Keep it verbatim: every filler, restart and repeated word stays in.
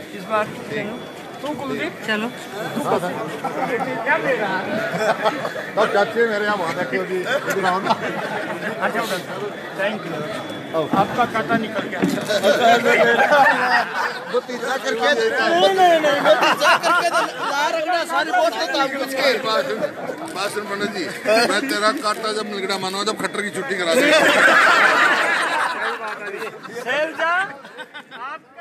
इस बार तू कुलदीप चलो तो चाचे मेरे यहाँ बहुत देखिए जी अच्छा थैंक यू आपका खाता निकल गया वो तीसरा करके नहीं नहीं नहीं मैं तीसरा करके ला रखना सारी वोट देता हूँ कुछ के भाषण पंडित जी मैं तेरा काटा जब निकड़ा मानो जब खट्टर की छुट्टी करा दे आप